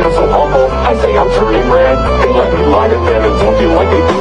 so humble. I say I'm turning red. They let me lie to them and don't do like they do